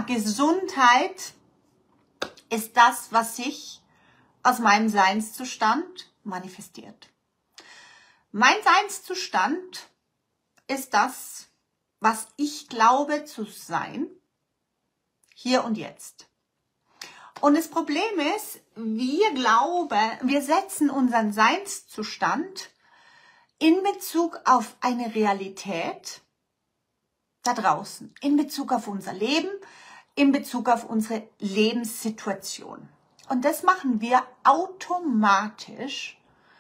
Gesundheit ist das, was sich aus meinem Seinszustand manifestiert. Mein Seinszustand ist das, was ich glaube zu sein, hier und jetzt. Und das Problem ist, wir setzen unseren Seinszustand in Bezug auf eine Realität da draußen, in Bezug auf unser Leben, in Bezug auf unsere Lebenssituation. Und das machen wir automatisch,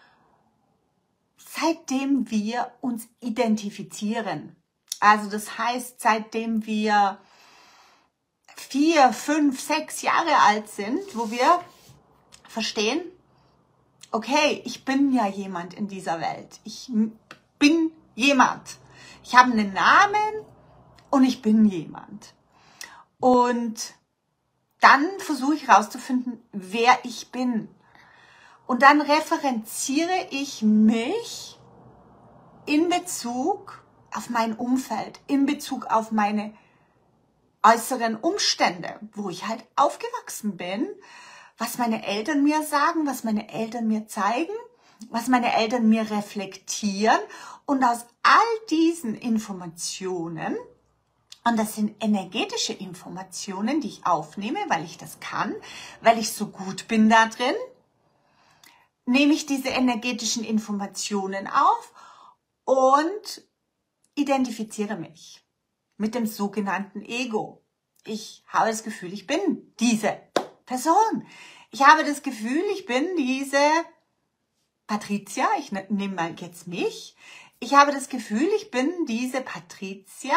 seitdem wir uns identifizieren. Also das heißt, seitdem wir 4, 5, 6 Jahre alt sind, wo wir verstehen, okay, ich bin ja jemand in dieser Welt. Ich bin jemand. Ich habe einen Namen und ich bin jemand. Und dann versuche ich herauszufinden, wer ich bin. Und dann referenziere ich mich in Bezug auf mein Umfeld, in Bezug auf meine äußeren Umstände, wo ich halt aufgewachsen bin, was meine Eltern mir sagen, was meine Eltern mir zeigen, was meine Eltern mir reflektieren. Und aus all diesen Informationen, und das sind energetische Informationen, die ich aufnehme, weil ich das kann, weil ich so gut bin da drin, nehme ich diese energetischen Informationen auf und identifiziere mich mit dem sogenannten Ego. Ich habe das Gefühl, ich bin diese Person. Ich habe das Gefühl, ich bin diese Patricia, ich nehme mal jetzt mich. Ich habe das Gefühl, ich bin diese Patricia,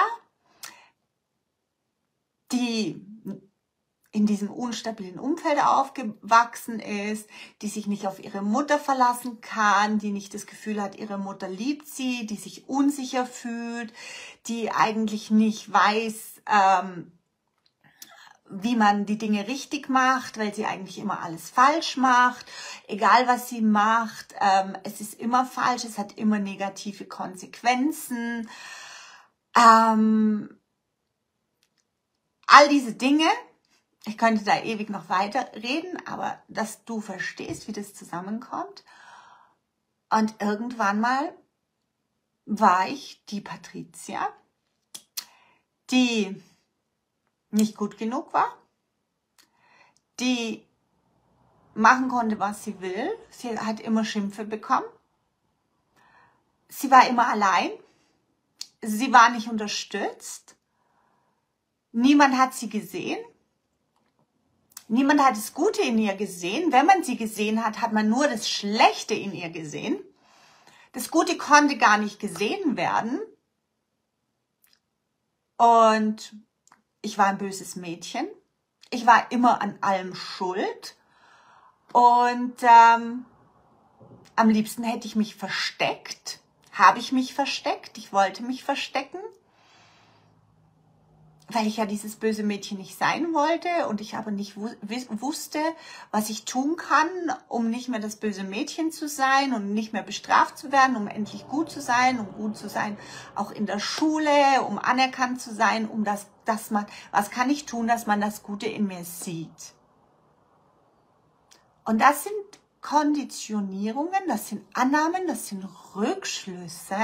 die in diesem unstabilen Umfeld aufgewachsen ist, die sich nicht auf ihre Mutter verlassen kann, die nicht das Gefühl hat, ihre Mutter liebt sie, die sich unsicher fühlt, die eigentlich nicht weiß, wie man die Dinge richtig macht, weil sie eigentlich immer alles falsch macht. Egal was sie macht, es ist immer falsch, es hat immer negative Konsequenzen. All diese Dinge, ich könnte da ewig noch weiter reden, aber dass du verstehst, wie das zusammenkommt. Und irgendwann mal war ich die Patricia, die nicht gut genug war, die machen konnte, was sie will. Sie hat immer Schimpfe bekommen. Sie war immer allein. Sie war nicht unterstützt. Niemand hat sie gesehen. Niemand hat das Gute in ihr gesehen. Wenn man sie gesehen hat, hat man nur das Schlechte in ihr gesehen. Das Gute konnte gar nicht gesehen werden. Und ich war ein böses Mädchen. Ich war immer an allem schuld. Und am liebsten hätte ich mich versteckt. Habe ich mich versteckt. Ich wollte mich verstecken. Weil ich ja dieses böse Mädchen nicht sein wollte und ich aber nicht wusste, was ich tun kann, um nicht mehr das böse Mädchen zu sein und nicht mehr bestraft zu werden, um endlich gut zu sein, um gut zu sein, auch in der Schule, um anerkannt zu sein, was kann ich tun, dass man das Gute in mir sieht. Und das sind Konditionierungen, das sind Annahmen, das sind Rückschlüsse,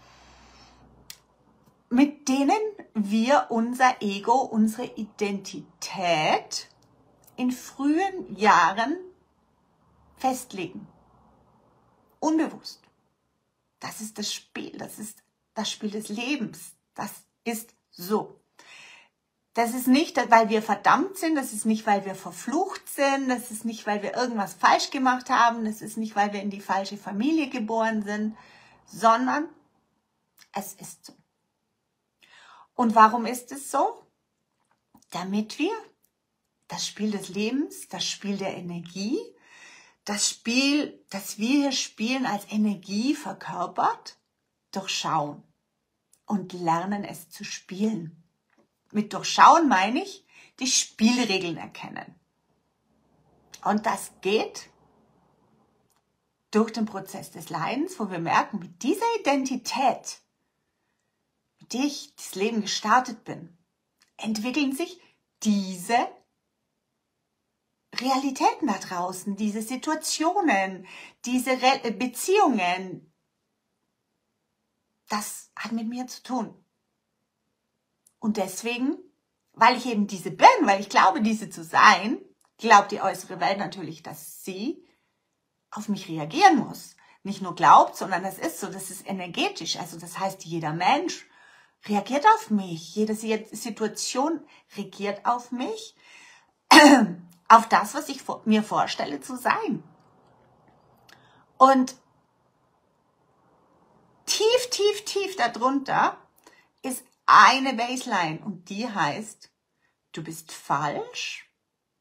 mit denen wir unser Ego, unsere Identität in frühen Jahren festlegen. Unbewusst. Das ist das Spiel, das ist das Spiel des Lebens. Das ist so. Das ist nicht, weil wir verdammt sind, das ist nicht, weil wir verflucht sind, das ist nicht, weil wir irgendwas falsch gemacht haben, das ist nicht, weil wir in die falsche Familie geboren sind, sondern es ist so. Und warum ist es so? Damit wir das Spiel des Lebens, das Spiel der Energie, das Spiel, das wir hier spielen, als Energie verkörpert, durchschauen und lernen es zu spielen. Mit durchschauen meine ich, die Spielregeln erkennen. Und das geht durch den Prozess des Leidens, wo wir merken, mit dieser Identität, mit der ich das Leben gestartet bin, entwickeln sich diese Realitäten da draußen, diese Situationen, diese Beziehungen. Das hat mit mir zu tun. Und deswegen, weil ich eben diese bin, weil ich glaube, diese zu sein, glaubt die äußere Welt natürlich, dass sie auf mich reagieren muss. Nicht nur glaubt, sondern das ist so, das ist energetisch. Also das heißt, jeder Mensch reagiert auf mich. Jede Situation reagiert auf mich, auf das, was ich mir vorstelle zu sein. Und tief, tief, tief darunter ist eine Baseline und die heißt, du bist falsch,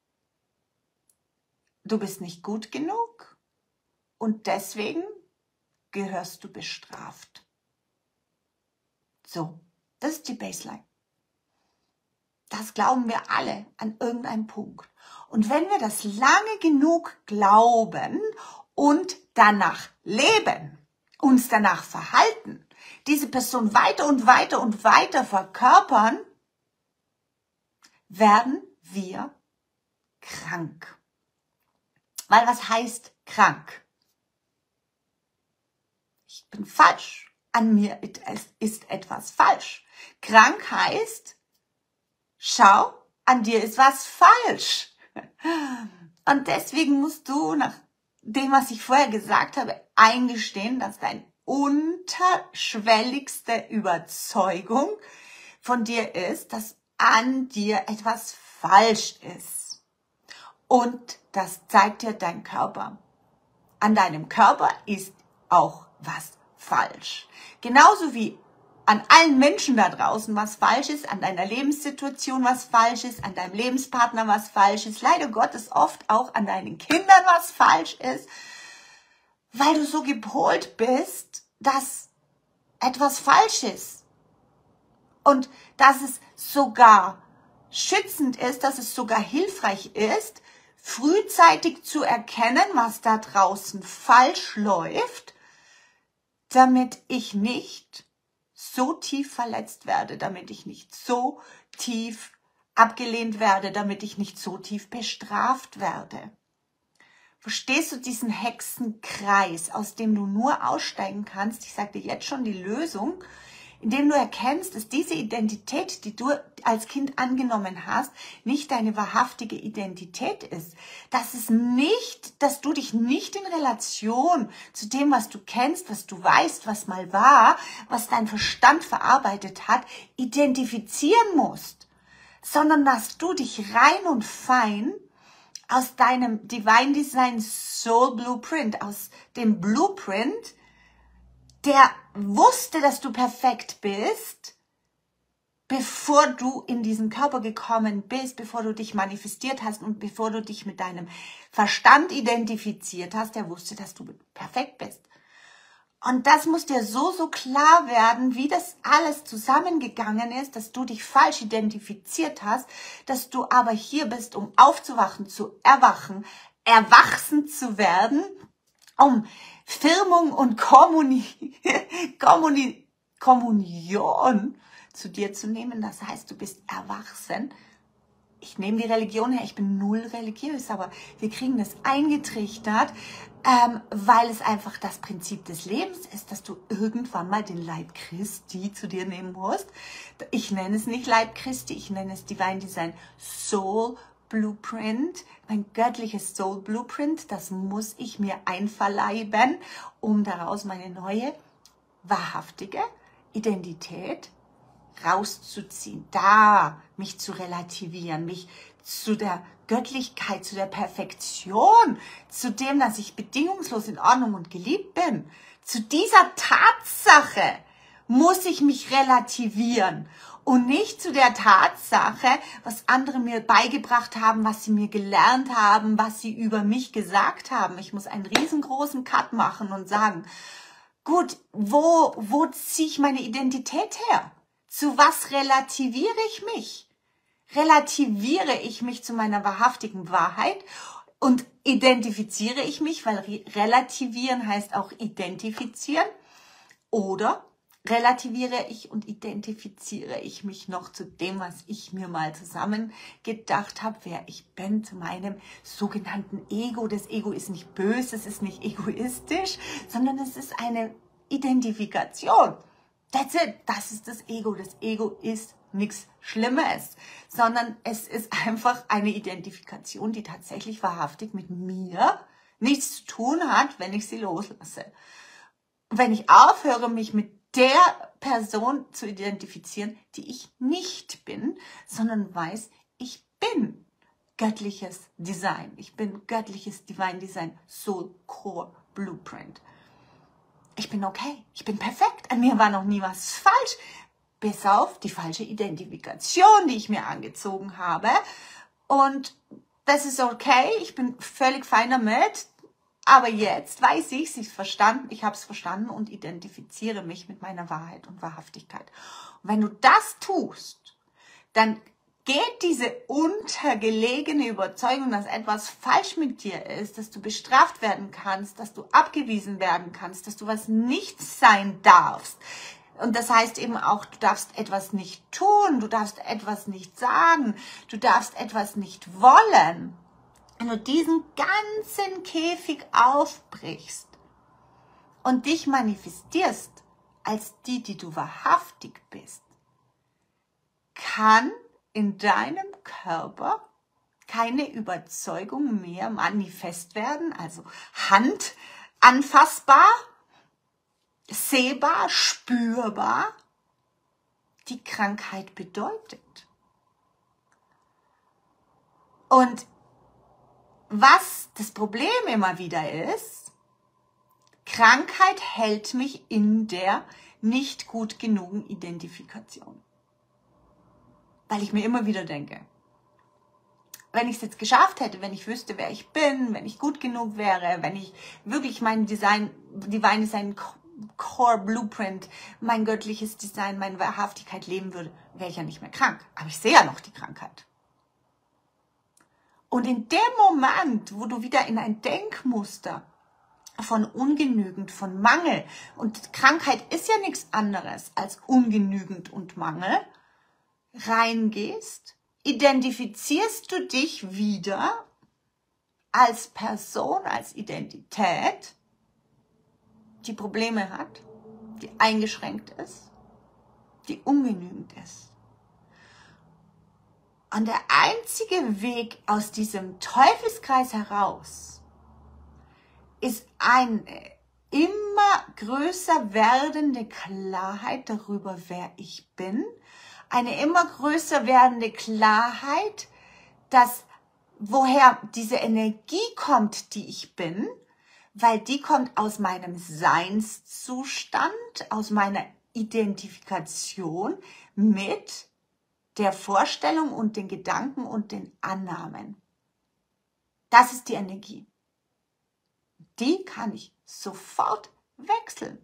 du bist nicht gut genug und deswegen gehörst du bestraft. So, das ist die Baseline. Das glauben wir alle an irgendeinem Punkt. Und wenn wir das lange genug glauben und danach leben, uns danach verhalten, diese Person weiter und weiter und weiter verkörpern, werden wir krank. Weil was heißt krank? Ich bin falsch. An mir ist etwas falsch. Krank heißt, schau, an dir ist was falsch. Und deswegen musst du, nach dem, was ich vorher gesagt habe, eingestehen, dass deine unterschwelligste Überzeugung von dir ist, dass an dir etwas falsch ist. Und das zeigt dir dein Körper. An deinem Körper ist auch was falsch. Genauso wie an allen Menschen da draußen was falsch ist, an deiner Lebenssituation was falsch ist, an deinem Lebenspartner was falsch ist, leider Gottes oft auch an deinen Kindern was falsch ist, weil du so gepolt bist, dass etwas falsch ist. Und dass es sogar schützend ist, dass es sogar hilfreich ist, frühzeitig zu erkennen, was da draußen falsch läuft, damit ich nicht so tief verletzt werde, damit ich nicht so tief abgelehnt werde, damit ich nicht so tief bestraft werde. Verstehst du diesen Hexenkreis, aus dem du nur aussteigen kannst? Ich sage dir jetzt schon die Lösung, indem du erkennst, dass diese Identität, die du als Kind angenommen hast, nicht deine wahrhaftige Identität ist. Dass du dich nicht in Relation zu dem, was du kennst, was du weißt, was mal war, was dein Verstand verarbeitet hat, identifizieren musst, sondern dass du dich rein und fein aus deinem Divine Design Soul Blueprint, aus dem Blueprint, der wusste, dass du perfekt bist, bevor du in diesen Körper gekommen bist, bevor du dich manifestiert hast und bevor du dich mit deinem Verstand identifiziert hast, der wusste, dass du perfekt bist. Und das muss dir so klar werden, wie das alles zusammengegangen ist, dass du dich falsch identifiziert hast, dass du aber hier bist, um aufzuwachen, zu erwachen, erwachsen zu werden, um Firmung und Kommunion zu dir zu nehmen. Das heißt, du bist erwachsen. Ich nehme die Religion her, ich bin null religiös, aber wir kriegen das eingetrichtert, weil es einfach das Prinzip des Lebens ist, dass du irgendwann mal den Leib Christi zu dir nehmen musst. Ich nenne es nicht Leib Christi, ich nenne es Divine Design Soul Blueprint, mein göttliches Soul Blueprint, das muss ich mir einverleiben, um daraus meine neue, wahrhaftige Identität rauszuziehen, da mich zu relativieren, mich zu der Göttlichkeit, zu der Perfektion, zu dem, dass ich bedingungslos in Ordnung und geliebt bin. Zu dieser Tatsache muss ich mich relativieren und nicht zu der Tatsache, was andere mir beigebracht haben, was sie mir gelernt haben, was sie über mich gesagt haben. Ich muss einen riesengroßen Cut machen und sagen, gut, wo ziehe ich meine Identität her? Zu was relativiere ich mich? Relativiere ich mich zu meiner wahrhaftigen Wahrheit und identifiziere ich mich, weil relativieren heißt auch identifizieren, oder relativiere ich und identifiziere ich mich noch zu dem, was ich mir mal zusammen gedacht habe, wer ich bin, zu meinem sogenannten Ego. Das Ego ist nicht böse, es ist nicht egoistisch, sondern es ist eine Identifikation. That's it, das ist das Ego. Das Ego ist nichts Schlimmes, sondern es ist einfach eine Identifikation, die tatsächlich wahrhaftig mit mir nichts zu tun hat, wenn ich sie loslasse. Und wenn ich aufhöre, mich mit der Person zu identifizieren, die ich nicht bin, sondern weiß, ich bin göttliches Design. Ich bin göttliches Divine Design, Soul Core Blueprint. Ich bin okay, ich bin perfekt, an mir war noch nie was falsch, bis auf die falsche Identifikation, die ich mir angezogen habe. Und das ist okay, ich bin völlig fein damit. Aber jetzt weiß ich, ich habe es verstanden und identifiziere mich mit meiner Wahrheit und Wahrhaftigkeit. Und wenn du das tust, dann geht diese untergelegene Überzeugung, dass etwas falsch mit dir ist, dass du bestraft werden kannst, dass du abgewiesen werden kannst, dass du was nicht sein darfst. Und das heißt eben auch, du darfst etwas nicht tun, du darfst etwas nicht sagen, du darfst etwas nicht wollen. Wenn du diesen ganzen Käfig aufbrichst und dich manifestierst als die du wahrhaftig bist, kann in deinem Körper keine Überzeugung mehr manifest werden, also handanfassbar, sehbar, spürbar, die Krankheit bedeutet. Und was das Problem immer wieder ist, Krankheit hält mich in der nicht gut genugen Identifikation. Weil ich mir immer wieder denke, wenn ich es jetzt geschafft hätte, wenn ich wüsste, wer ich bin, wenn ich gut genug wäre, wenn ich wirklich mein Divine Design Core Blueprint, mein göttliches Design, meine Wahrhaftigkeit leben würde, wäre ich ja nicht mehr krank. Aber ich sehe ja noch die Krankheit. Und in dem Moment, wo du wieder in ein Denkmuster von ungenügend, von Mangel, und Krankheit ist ja nichts anderes als ungenügend und Mangel, reingehst, identifizierst du dich wieder als Person, als Identität, die Probleme hat, die eingeschränkt ist, die ungenügend ist. Und der einzige Weg aus diesem Teufelskreis heraus ist eine immer größer werdende Klarheit darüber, wer ich bin. Eine immer größer werdende Klarheit, dass woher diese Energie kommt, die ich bin, weil die kommt aus meinem Seinszustand, aus meiner Identifikation mit der Vorstellung und den Gedanken und den Annahmen. Das ist die Energie. Die kann ich sofort wechseln.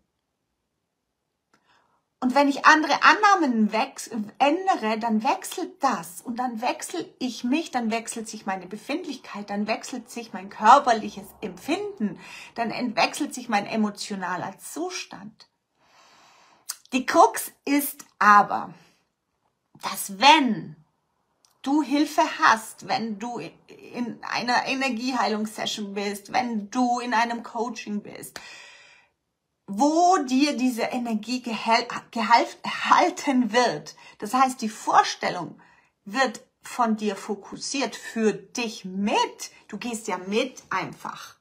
Und wenn ich andere Annahmen ändere, dann wechselt das. Und dann wechsle ich mich, dann wechselt sich meine Befindlichkeit, dann wechselt sich mein körperliches Empfinden, dann wechselt sich mein emotionaler Zustand. Die Krux ist aber, dass wenn du Hilfe hast, wenn du in einer Energieheilungssession bist, wenn du in einem Coaching bist, wo dir diese Energie gehalten wird, das heißt, die Vorstellung wird von dir fokussiert für dich mit, du gehst ja mit einfach,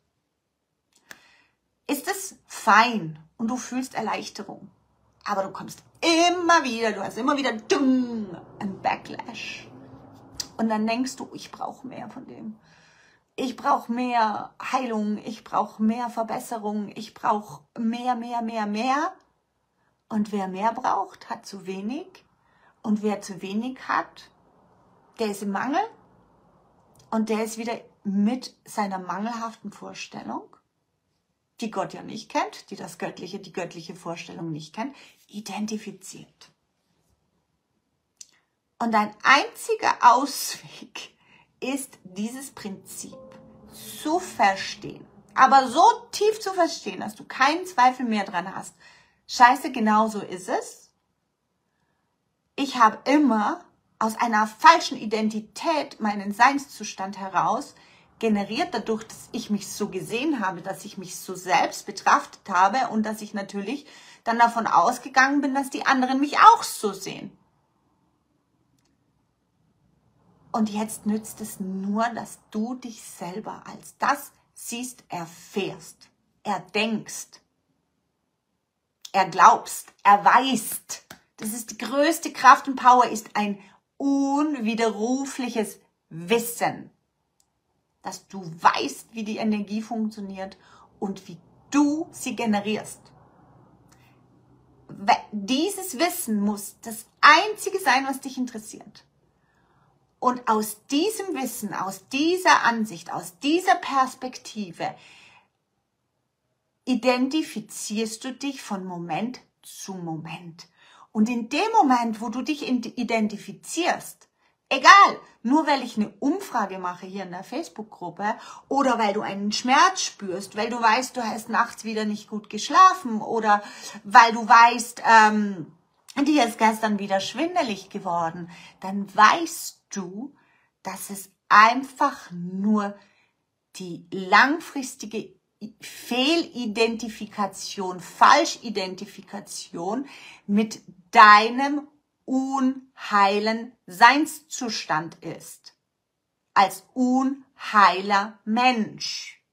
ist es fein und du fühlst Erleichterung. Aber du kommst immer wieder, du hast immer wieder ein Backlash. Und dann denkst du, ich brauche mehr von dem. Ich brauche mehr Heilung, ich brauche mehr Verbesserung, ich brauche mehr. Und wer mehr braucht, hat zu wenig. Und wer zu wenig hat, der ist im Mangel. Und der ist wieder mit seiner mangelhaften Vorstellung, die Gott ja nicht kennt, die göttliche Vorstellung nicht kennt, identifiziert. Und ein einziger Ausweg ist, dieses Prinzip zu verstehen. Aber so tief zu verstehen, dass du keinen Zweifel mehr dran hast. Scheiße, genau so ist es. Ich habe immer aus einer falschen Identität meinen Seinszustand heraus generiert, dadurch, dass ich mich so gesehen habe, dass ich mich so selbst betrachtet habe und dass ich natürlich dann davon ausgegangen bin, dass die anderen mich auch so sehen. Und jetzt nützt es nur, dass du dich selber als das siehst, erfährst, erdenkst, erglaubst, erweist. Das ist die größte Kraft und Power, ist ein unwiderrufliches Wissen, dass du weißt, wie die Energie funktioniert und wie du sie generierst. Dieses Wissen muss das Einzige sein, was dich interessiert. Und aus diesem Wissen, aus dieser Ansicht, aus dieser Perspektive identifizierst du dich von Moment zu Moment. Und in dem Moment, wo du dich identifizierst, egal, nur weil ich eine Umfrage mache hier in der Facebook-Gruppe oder weil du einen Schmerz spürst, weil du weißt, du hast nachts wieder nicht gut geschlafen oder weil du weißt, dir ist gestern wieder schwindelig geworden, dann weißt du, dass es einfach nur die langfristige Fehlidentifikation, Falschidentifikation mit deinem unheilen Seinszustand ist. Als unheiler Mensch,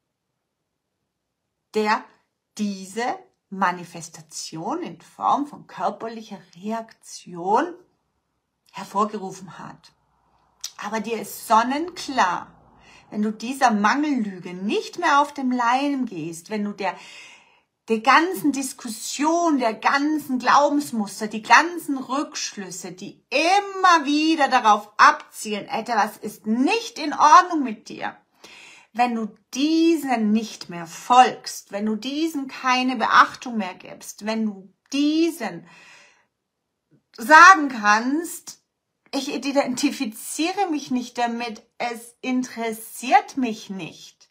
der diese Manifestation in Form von körperlicher Reaktion hervorgerufen hat. Aber dir ist sonnenklar, wenn du dieser Mangellüge nicht mehr auf dem Leim gehst, wenn du der ganzen Diskussion, der ganzen Glaubensmuster, die ganzen Rückschlüsse, die immer wieder darauf abzielen, etwas ist nicht in Ordnung mit dir, wenn du diesen nicht mehr folgst, wenn du diesen keine Beachtung mehr gibst, wenn du diesen sagen kannst, ich identifiziere mich nicht damit, es interessiert mich nicht.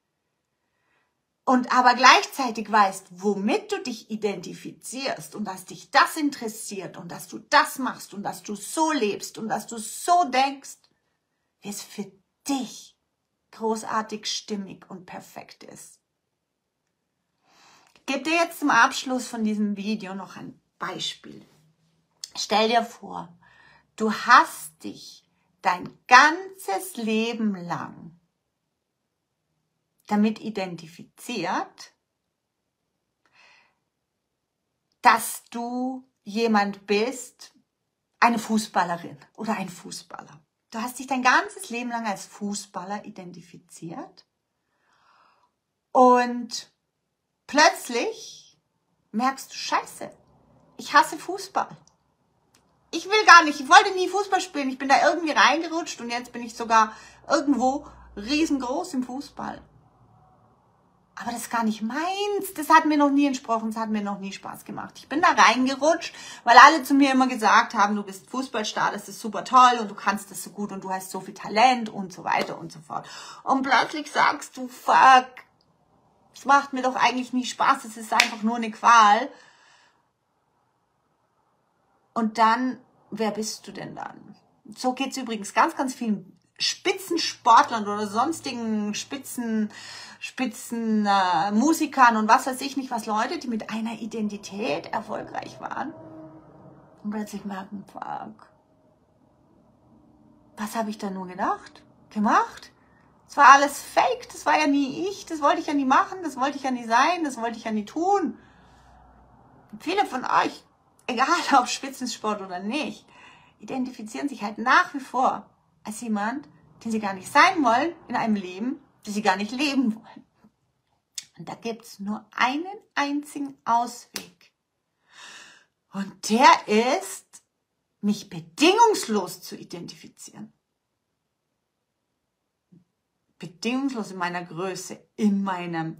Und aber gleichzeitig weißt, womit du dich identifizierst und dass dich das interessiert und dass du das machst und dass du so lebst und dass du so denkst, wie es für dich großartig, stimmig und perfekt ist. Ich gebe dir jetzt zum Abschluss von diesem Video noch ein Beispiel. Stell dir vor, du hast dich dein ganzes Leben lang damit identifiziert, dass du jemand bist, eine Fußballerin oder ein Fußballer. Du hast dich dein ganzes Leben lang als Fußballer identifiziert und plötzlich merkst du, Scheiße, ich hasse Fußball. Ich will gar nicht, ich wollte nie Fußball spielen, ich bin da irgendwie reingerutscht und jetzt bin ich sogar irgendwo riesengroß im Fußball. Aber das ist gar nicht meins, das hat mir noch nie entsprochen, das hat mir noch nie Spaß gemacht. Ich bin da reingerutscht, weil alle zu mir immer gesagt haben, du bist Fußballstar, das ist super toll und du kannst das so gut und du hast so viel Talent und so weiter und so fort. Und plötzlich sagst du, fuck, das macht mir doch eigentlich nie Spaß, das ist einfach nur eine Qual. Und dann, wer bist du denn dann? So geht es übrigens ganz, ganz vielen Spitzensportlern oder sonstigen Spitzen Musikern und was weiß ich nicht was, Leute, die mit einer Identität erfolgreich waren und plötzlich merken, fuck, was habe ich da nur gemacht? Das war alles fake, das war ja nie ich, das wollte ich ja nie machen, das wollte ich ja nie sein, das wollte ich ja nie tun. Und viele von euch, egal ob Spitzensport oder nicht, identifizieren sich halt nach wie vor als jemand, den sie gar nicht sein wollen in einem Leben, das sie gar nicht leben wollen. Und da gibt es nur einen einzigen Ausweg. Und der ist, mich bedingungslos zu identifizieren. Bedingungslos in meiner Größe, in meinem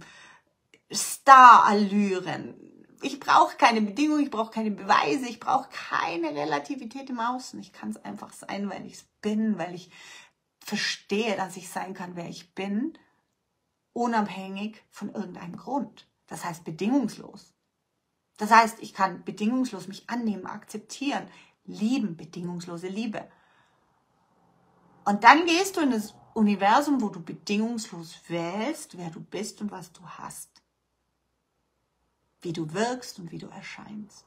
Star-Allüren. Ich brauche keine Bedingungen, ich brauche keine Beweise, ich brauche keine Relativität im Außen. Ich kann es einfach sein, weil ich es bin, weil ich verstehe, dass ich sein kann, wer ich bin, unabhängig von irgendeinem Grund. Das heißt bedingungslos. Das heißt, ich kann bedingungslos mich annehmen, akzeptieren, lieben, bedingungslose Liebe. Und dann gehst du in das Universum, wo du bedingungslos wählst, wer du bist und was du hast. Wie du wirkst und wie du erscheinst.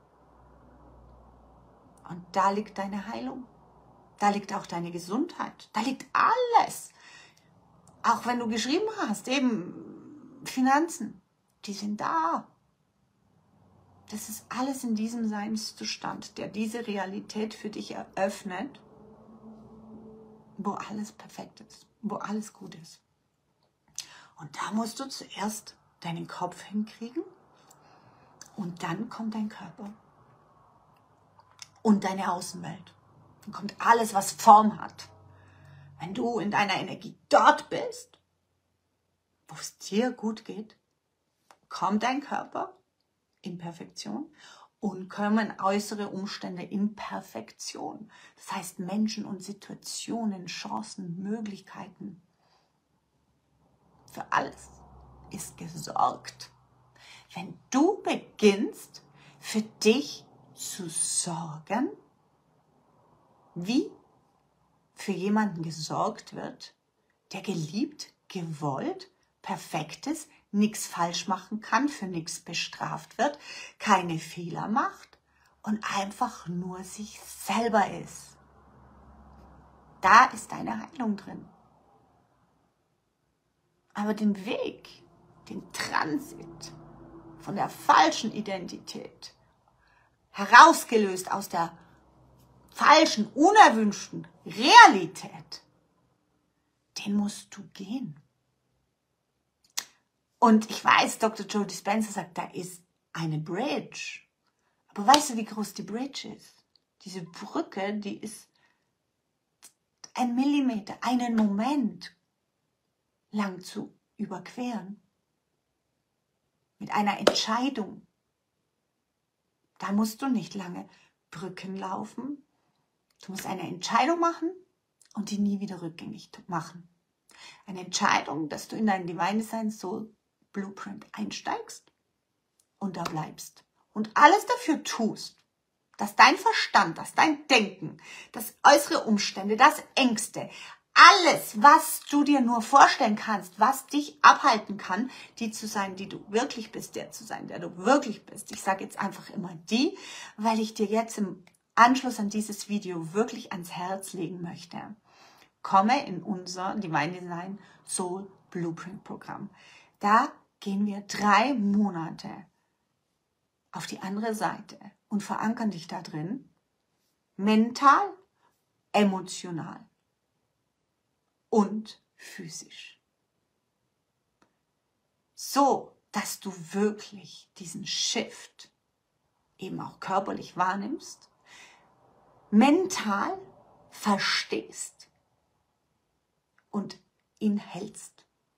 Und da liegt deine Heilung. Da liegt auch deine Gesundheit. Da liegt alles. Auch wenn du geschrieben hast, eben Finanzen, die sind da. Das ist alles in diesem Seinszustand, der diese Realität für dich eröffnet, wo alles perfekt ist, wo alles gut ist. Und da musst du zuerst deinen Kopf hinkriegen und dann kommt dein Körper und deine Außenwelt. Dann kommt alles, was Form hat. Wenn du in deiner Energie dort bist, wo es dir gut geht, kommt dein Körper in Perfektion und kommen äußere Umstände in Perfektion. Das heißt Menschen und Situationen, Chancen, Möglichkeiten. Für alles ist gesorgt. Wenn du beginnst, für dich zu sorgen, wie für jemanden gesorgt wird, der geliebt, gewollt, perfekt ist, nichts falsch machen kann, für nichts bestraft wird, keine Fehler macht und einfach nur sich selber ist. Da ist deine Heilung drin. Aber den Weg, den Transit von der falschen Identität, herausgelöst aus der falschen, unerwünschten Realität, den musst du gehen. Und ich weiß, Dr. Joe Dispenza sagt, da ist eine Bridge. Aber weißt du, wie groß die Bridge ist? Diese Brücke, die ist 1 Millimeter, einen Moment lang zu überqueren. Mit einer Entscheidung. Da musst du nicht lange Brücken laufen. Du musst eine Entscheidung machen und die nie wieder rückgängig machen. Eine Entscheidung, dass du in dein Divine Design Soul Blueprint einsteigst und da bleibst. Und alles dafür tust, dass dein Verstand, dass dein Denken, dass äußere Umstände, das Ängste, alles, was du dir nur vorstellen kannst, was dich abhalten kann, die zu sein, die du wirklich bist, der zu sein, der du wirklich bist. Ich sage jetzt einfach immer die, weil ich dir jetzt im Anschluss an dieses Video wirklich ans Herz legen möchte. Komme in unser Divine Design Soul Blueprint Programm. Da gehen wir 3 Monate auf die andere Seite und verankern dich da drin, mental, emotional und physisch. So, dass du wirklich diesen Shift eben auch körperlich wahrnimmst, mental verstehst und ihn hältst.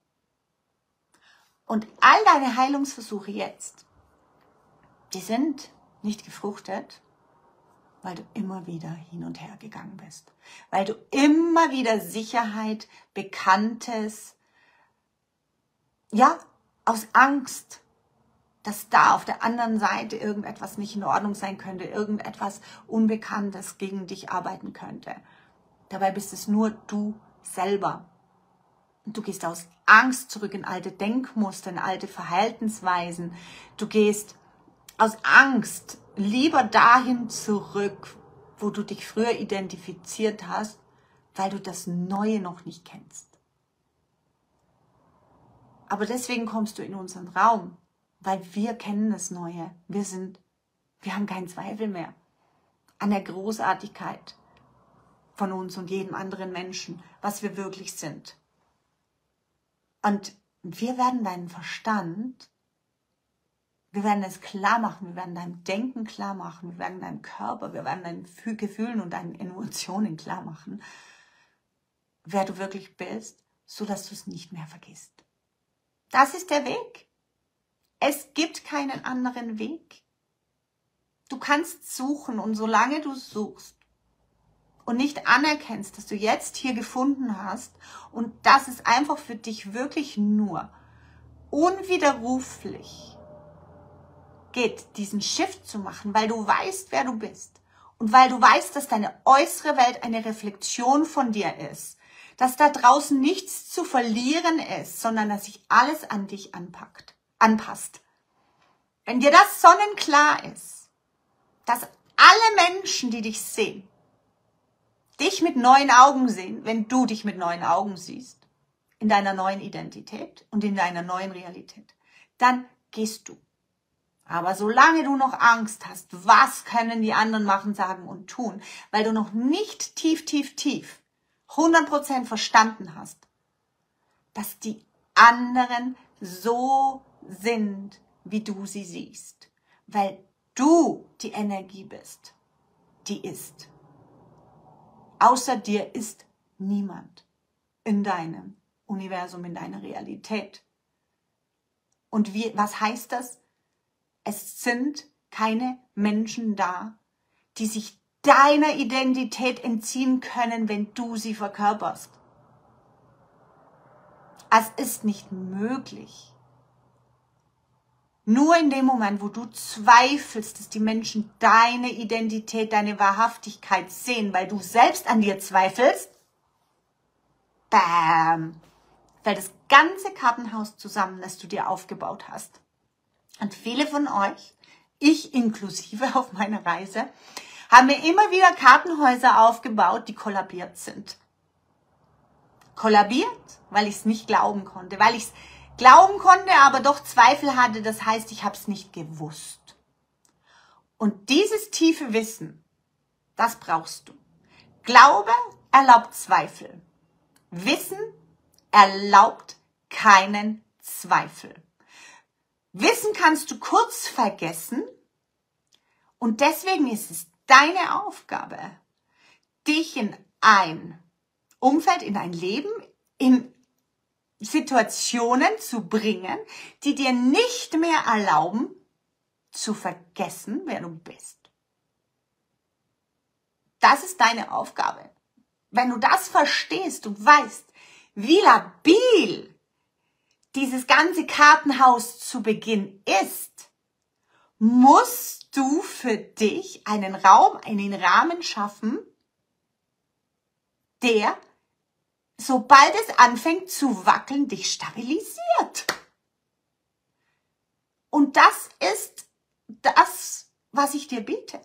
Und all deine Heilungsversuche jetzt, die sind nicht gefruchtet, weil du immer wieder hin und her gegangen bist. Weil du immer wieder Sicherheit, Bekanntes, ja, aus Angst, dass da auf der anderen Seite irgendetwas nicht in Ordnung sein könnte, irgendetwas Unbekanntes gegen dich arbeiten könnte. Dabei bist es nur du selber. Und du gehst aus Angst zurück in alte Denkmuster, in alte Verhaltensweisen. Du gehst aus Angst lieber dahin zurück, wo du dich früher identifiziert hast, weil du das Neue noch nicht kennst. Aber deswegen kommst du in unseren Raum, weil wir kennen das Neue. Wir haben keinen Zweifel mehr an der Großartigkeit von uns und jedem anderen Menschen, was wir wirklich sind. Und wir werden deinen Verstand, wir werden es klar machen, wir werden dein Denken klar machen, wir werden deinen Körper, wir werden deinen Gefühlen und deinen Emotionen klar machen, wer du wirklich bist, sodass du es nicht mehr vergisst. Das ist der Weg. Es gibt keinen anderen Weg. Du kannst suchen und solange du suchst und nicht anerkennst, dass du jetzt hier gefunden hast und dass es einfach für dich wirklich nur unwiderruflich geht, diesen Shift zu machen, weil du weißt, wer du bist. Und weil du weißt, dass deine äußere Welt eine Reflexion von dir ist. Dass da draußen nichts zu verlieren ist, sondern dass sich alles an dich anpasst. Wenn dir das sonnenklar ist, dass alle Menschen, die dich sehen, dich mit neuen Augen sehen, wenn du dich mit neuen Augen siehst, in deiner neuen Identität und in deiner neuen Realität, dann gehst du. Aber solange du noch Angst hast, was können die anderen machen, sagen und tun, weil du noch nicht tief 100% verstanden hast, dass die anderen so sind, wie du sie siehst, weil du die Energie bist, die ist. Außer dir ist niemand in deinem Universum, in deiner Realität. Und was heißt das? Es sind keine Menschen da, die sich deiner Identität entziehen können, wenn du sie verkörperst. Es ist nicht möglich. Nur in dem Moment, wo du zweifelst, dass die Menschen deine Identität, deine Wahrhaftigkeit sehen, weil du selbst an dir zweifelst, bam, fällt das ganze Kartenhaus zusammen, das du dir aufgebaut hast. Und viele von euch, ich inklusive auf meiner Reise, haben mir immer wieder Kartenhäuser aufgebaut, die kollabiert sind. Kollabiert, weil ich es nicht glauben konnte. Weil ich es glauben konnte, aber doch Zweifel hatte. Das heißt, ich habe es nicht gewusst. Und dieses tiefe Wissen, das brauchst du. Glaube erlaubt Zweifel. Wissen erlaubt keinen Zweifel. Wissen kannst du kurz vergessen und deswegen ist es deine Aufgabe, dich in ein Umfeld, in ein Leben, in Situationen zu bringen, die dir nicht mehr erlauben, zu vergessen, wer du bist. Das ist deine Aufgabe. Wenn du das verstehst und weißt, wie labil dieses ganze Kartenhaus zu Beginn ist, musst du für dich einen Raum, einen Rahmen schaffen, der, sobald es anfängt zu wackeln, dich stabilisiert. Und das ist das, was ich dir biete.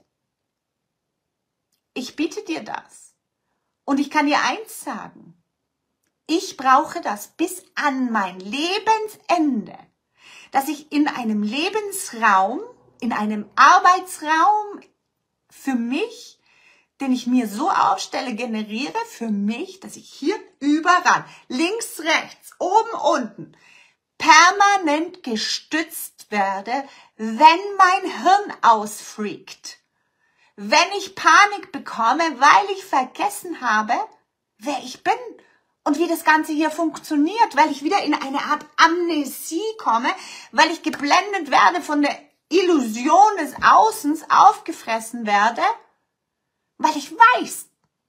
Ich biete dir das. Und ich kann dir eins sagen. Ich brauche das bis an mein Lebensende, dass ich in einem Lebensraum, in einem Arbeitsraum für mich, den ich mir so aufstelle, generiere für mich, dass ich hier überall, links, rechts, oben, unten, permanent gestützt werde, wenn mein Hirn ausfreakt. Wenn ich Panik bekomme, weil ich vergessen habe, wer ich bin. Und wie das Ganze hier funktioniert, weil ich wieder in eine Art Amnesie komme, weil ich geblendet werde von der Illusion des Außens, aufgefressen werde, weil ich weiß,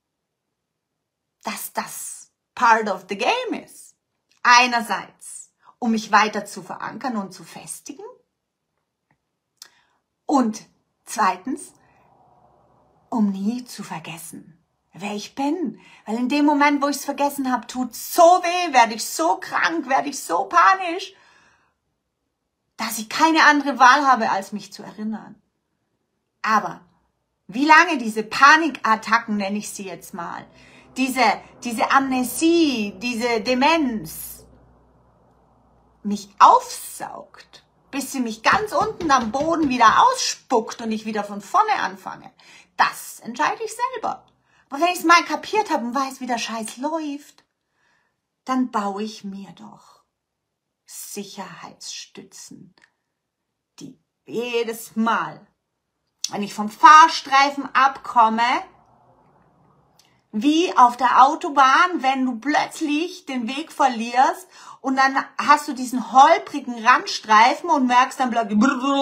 dass das part of the game ist. Einerseits, um mich weiter zu verankern und zu festigen. Und zweitens, um nie zu vergessen, wer ich bin. Weil in dem Moment, wo ich es vergessen habe, tut es so weh, werde ich so krank, werde ich so panisch, dass ich keine andere Wahl habe, als mich zu erinnern. Aber wie lange diese Panikattacken, nenne ich sie jetzt mal, diese Amnesie, diese Demenz mich aufsaugt, bis sie mich ganz unten am Boden wieder ausspuckt und ich wieder von vorne anfange, das entscheide ich selber. Aber wenn ich es mal kapiert habe und weiß, wie der Scheiß läuft, dann baue ich mir doch Sicherheitsstützen, die jedes Mal, wenn ich vom Fahrstreifen abkomme, wie auf der Autobahn, wenn du plötzlich den Weg verlierst und dann hast du diesen holprigen Randstreifen und merkst dann plötzlich,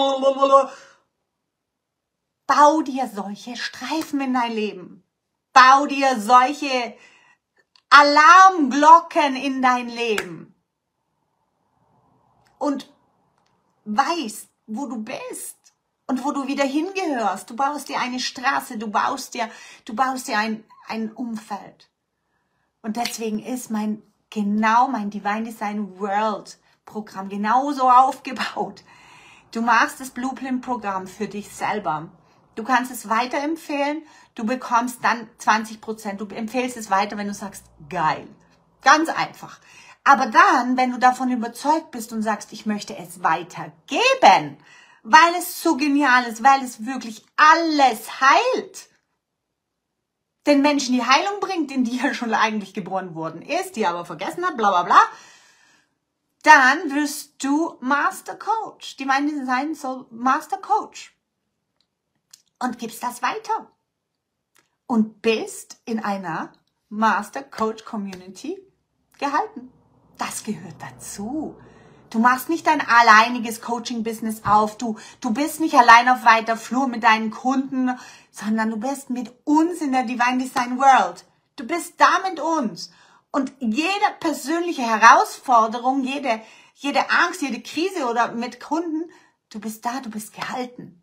bau dir solche Streifen in dein Leben. Bau dir solche Alarmglocken in dein Leben. Und weißt, wo du bist. und wo du wieder hingehörst. Du baust dir eine Straße, du baust dir ein Umfeld. Und deswegen ist mein Divine Design World Programm genauso aufgebaut. Du machst das Blueprint-Programm für dich selber. Du kannst es weiterempfehlen, du bekommst dann 20%. Du empfehlst es weiter, wenn du sagst, geil. Ganz einfach. Aber dann, wenn du davon überzeugt bist und sagst, ich möchte es weitergeben, weil es so genial ist, weil es wirklich alles heilt, den Menschen die Heilung bringt, in die er schon eigentlich geboren worden ist, die er aber vergessen hat, bla bla bla, dann wirst du Master Coach, Divine Design Soul Master Coach, und gibst das weiter und bist in einer Master Coach Community gehalten. Das gehört dazu. Du machst nicht dein alleiniges Coaching-Business auf. Du bist nicht allein auf weiter Flur mit deinen Kunden, sondern du bist mit uns in der Divine Design World. Du bist da mit uns. Und jede persönliche Herausforderung, jede Angst, jede Krise oder mit Kunden, du bist da, du bist gehalten.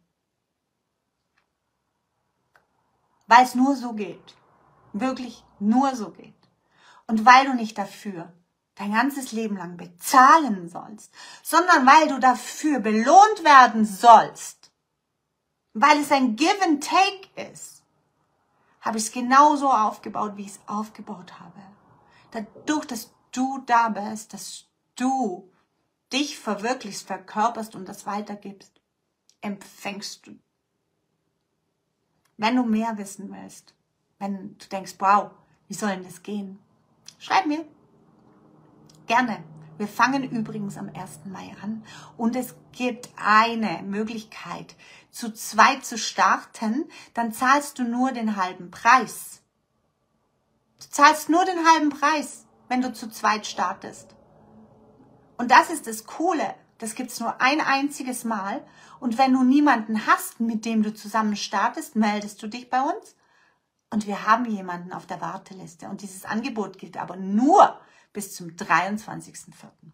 Weil es nur so geht. Wirklich nur so geht. Und weil du nicht dafür dein ganzes Leben lang bezahlen sollst, sondern weil du dafür belohnt werden sollst, weil es ein Give and Take ist, habe ich es genauso aufgebaut, wie ich es aufgebaut habe. Dadurch, dass du da bist, dass du dich verwirklichst, verkörperst und das weitergibst, empfängst du. Wenn du mehr wissen willst, wenn du denkst, wow, wie soll denn das gehen? Schreib mir. Gerne. Wir fangen übrigens am 1. Mai an und es gibt eine Möglichkeit, zu zweit zu starten, dann zahlst du nur den halben Preis. Du zahlst nur den halben Preis, wenn du zu zweit startest. Und das ist das Coole. Das gibt's nur ein einziges Mal. Und wenn du niemanden hast, mit dem du zusammen startest, meldest du dich bei uns. Und wir haben jemanden auf der Warteliste. Und dieses Angebot gilt aber nur bis zum 23.04.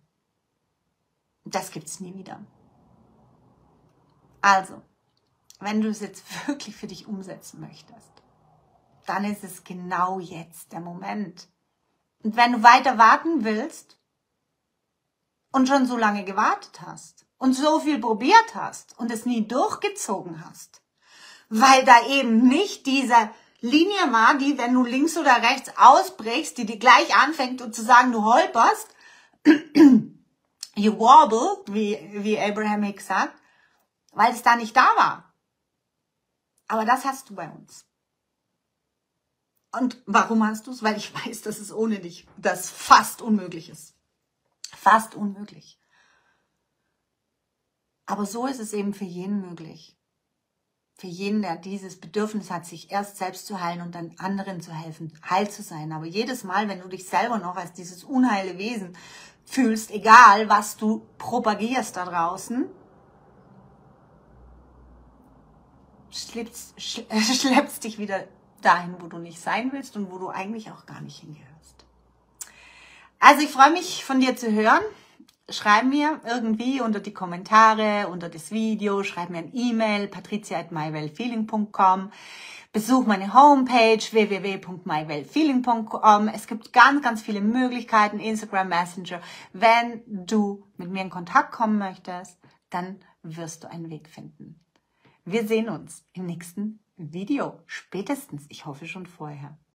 Das gibt's nie wieder. Also, wenn du es jetzt wirklich für dich umsetzen möchtest, dann ist es genau jetzt der Moment. Und wenn du weiter warten willst und schon so lange gewartet hast und so viel probiert hast und es nie durchgezogen hast, weil da eben nicht diese Linie war, die, wenn du links oder rechts ausbrichst, die dir gleich anfängt und zu sagen, du holperst, you wobble, wie Abraham Hicks sagt, weil es da nicht da war. Aber das hast du bei uns. Und warum hast du es? Weil ich weiß, dass es ohne dich das fast unmöglich ist. Fast unmöglich. Aber so ist es eben für jeden möglich. Für jeden, der dieses Bedürfnis hat, sich erst selbst zu heilen und dann anderen zu helfen, heil zu sein. Aber jedes Mal, wenn du dich selber noch als dieses unheile Wesen fühlst, egal was du propagierst da draußen, schleppst dich wieder dahin, wo du nicht sein willst und wo du eigentlich auch gar nicht hingehörst. Also ich freue mich, von dir zu hören. Schreib mir irgendwie unter die Kommentare, unter das Video, schreib mir ein E-Mail, patricia@mywellfeeling.com. Besuch meine Homepage www.mywellfeeling.com. Es gibt ganz, ganz viele Möglichkeiten, Instagram, Messenger. Wenn du mit mir in Kontakt kommen möchtest, dann wirst du einen Weg finden. Wir sehen uns im nächsten Video. Spätestens, ich hoffe schon vorher.